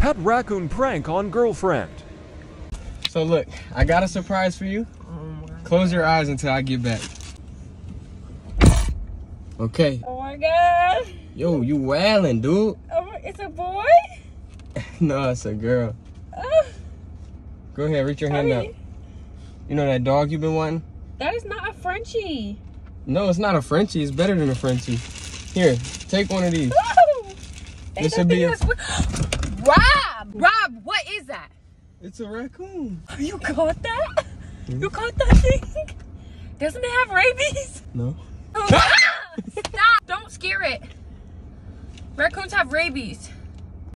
pet raccoon prank on girlfriend. So look, I got a surprise for you. Close your eyes until I get back. Okay. Oh my god. Yo, you wildin', dude. Oh, it's a boy? No, it's a girl. Go ahead, reach your hand out. You know that dog you've been wanting? That is not a Frenchie. No, it's not a Frenchie. It's better than a Frenchie. Here, take one of these. This would be a... Rob, what is that? It's a raccoon. You caught that? You caught that thing? Doesn't it have rabies? No. Stop! Don't scare it. Raccoons have rabies.